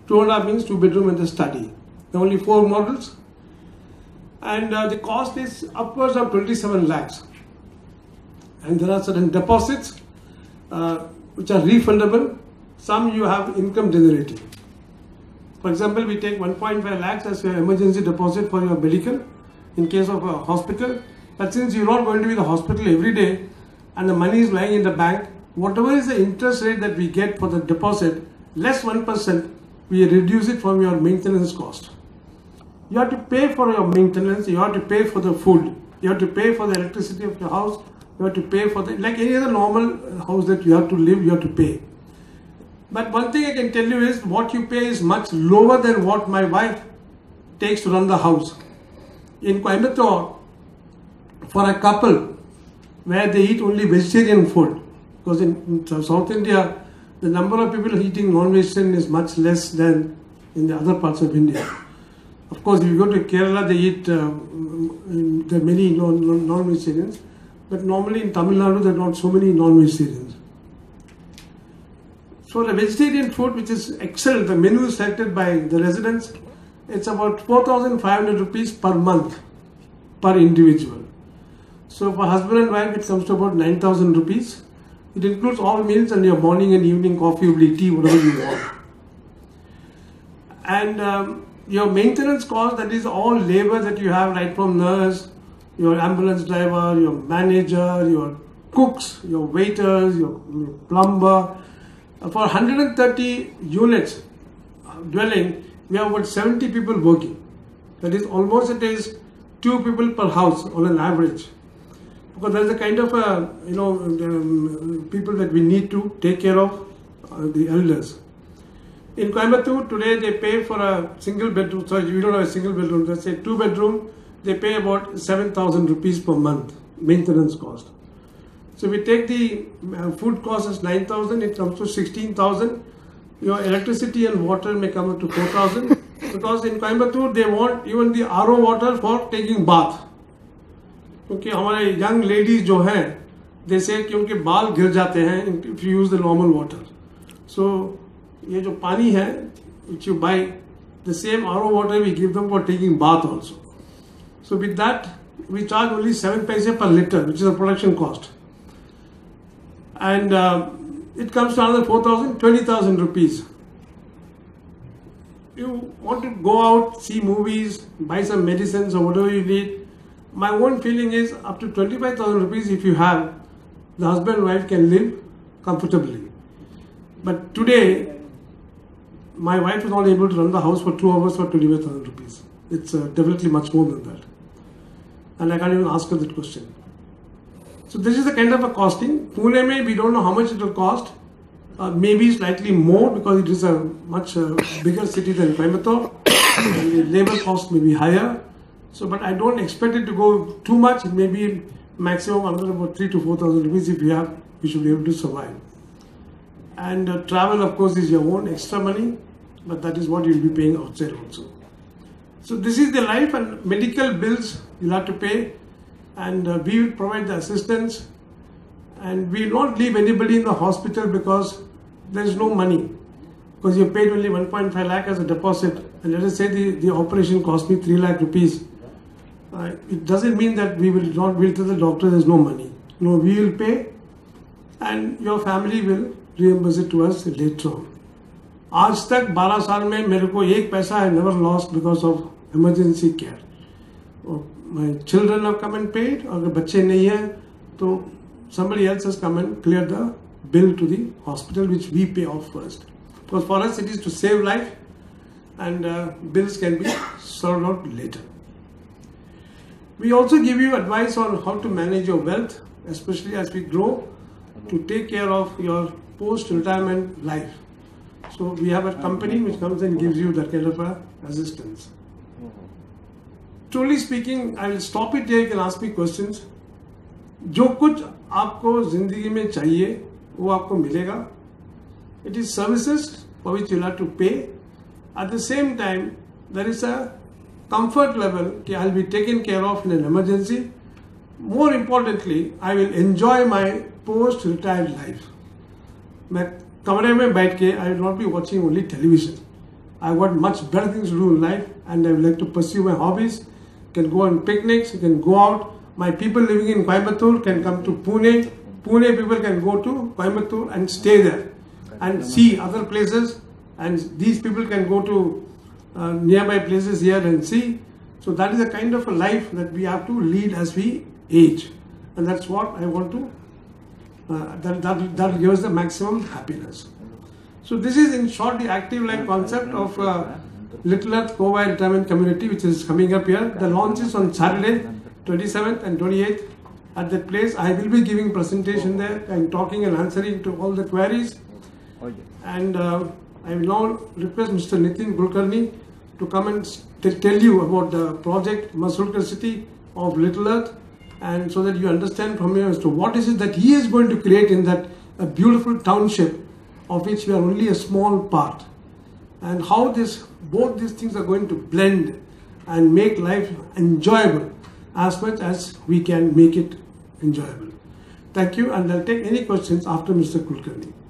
2.5 means 2 bedroom and a study. There are only 4 models, and the cost is upwards of 27 lakhs. And there are certain deposits which are refundable. Some you have income generating. For example, we take 1.5 lakhs as your emergency deposit for your medical in case of a hospital. But since you're not going to be in the hospital every day and the money is lying in the bank, whatever is the interest rate that we get for the deposit, less 1%, we reduce it from your maintenance cost. You have to pay for your maintenance, you have to pay for the food, you have to pay for the electricity of your house, you have to pay for the, like any other normal house that you have to live, you have to pay. But one thing I can tell you is what you pay is much lower than what my wife takes to run the house. In Coimbatore, for a couple where they eat only vegetarian food, because in South India, the number of people eating non-vegetarian is much less than in the other parts of India. Of course, if you go to Kerala, they eat, there are many non-vegetarians, but normally in Tamil Nadu, there are not so many non-vegetarians. So the vegetarian food, which is excellent, the menu is selected by the residents, it's about 4,500 rupees per month per individual. So for husband and wife, it comes to about 9,000 rupees. It includes all meals and your morning and evening coffee, tea, whatever you want. And your maintenance cost, that is all labor that you have, right from nurse, your ambulance driver, your manager, your cooks, your waiters, your plumber. For 130 units dwelling, we have about 70 people working. That is almost, it is 2 people per house on an average. Because there is a kind of people that we need to take care of, the elders. In Coimbatore today, they pay for a single bedroom. Sorry, we don't have a single bedroom. Let's say 2 bedroom. They pay about 7,000 rupees per month maintenance cost. So we take the food cost as 9,000. It comes to 16,000. Your electricity and water may come up to 4,000. Because in Coimbatore, they want even the RO water for taking bath. क्योंकि हमारे young ladies जो हैं, they say कि उनके बाल गिर जाते हैं if you use the normal water. So ये जो पानी है, which you buy, the same RO water we give them for taking bath also. So with that, we charge only 7 paise per liter, which is a production cost. And it comes to another 4,000, 20,000 rupees. You want to go out, see movies, buy some medicines or whatever you need. My own feeling is up to 25,000 rupees if you have, the husband and wife can live comfortably. But today, my wife is not able to run the house for 2 hours for 25,000 rupees. It's definitely much more than that. And I can't even ask her that question. So this is the kind of a costing. Pune, we don't know how much it will cost. Maybe slightly more because it is a much bigger city than Coimbatore. And the labor cost may be higher. So, but I don't expect it to go too much. It may be maximum under about 3,000 to 4,000 rupees. If you have, you should be able to survive. And travel, of course, is your own extra money, but that is what you'll be paying outside also. So this is the life, and medical bills you'll have to pay, and we will provide the assistance, and we will not leave anybody in the hospital because there is no money, because you paid only 1.5 lakh as a deposit, and let us say the operation cost me 3 lakh rupees. It doesn't mean that we will not, we'll tell the doctor there's no money. No, we will pay, and your family will reimburse it to us later on. आज तक 12 साल में मेरे को 1 पैसा I never lost because of emergency care. My children have come and paid, और अगर बच्चे नहीं हैं तो somebody else has come and cleared the bill to the hospital, which we pay off first. Because for us it is to save life, and bills can be sorted out later. We also give you advice on how to manage your wealth, especially as we grow, to take care of your post-retirement life. So we have a company which comes and gives you that kind of assistance. Truly speaking, I will stop it here. You can ask me questions. जो कुछ आपको जिंदगी में चाहिए वो आपको मिलेगा. It is services for which you have to pay. At the same time, there is a comfort level that I will be taken care of in an emergency. More importantly, I will enjoy my post-retired life. मैं कमरे में बैठ के I will not be watching only television. I've got much better things to do in life, and I would like to pursue my hobbies. You can go on picnics, you can go out. My people living in Coimbatore can come to Pune. Pune people can go to Coimbatore and stay there and see other places, and these people can go to nearby places here and see. So that is a kind of a life that we have to lead as we age, and that's what I want to, that gives the maximum happiness. So this is in short the active life concept of Little Earth Covai Retirement Community, which is coming up here. The launch is on Saturday, 27th and 28th at that place. I will be giving presentation there and talking and answering to all the queries. And I will now request Mr. Nitin Kulkarni to come and tell you about the project Masulkar City of Little Earth, and so that you understand from him as to what is it that he is going to create in that a beautiful township of which we are only a small part, and how both these things are going to blend and make life enjoyable as much as we can make it enjoyable. Thank you, and I'll take any questions after Mr. Kulkarni.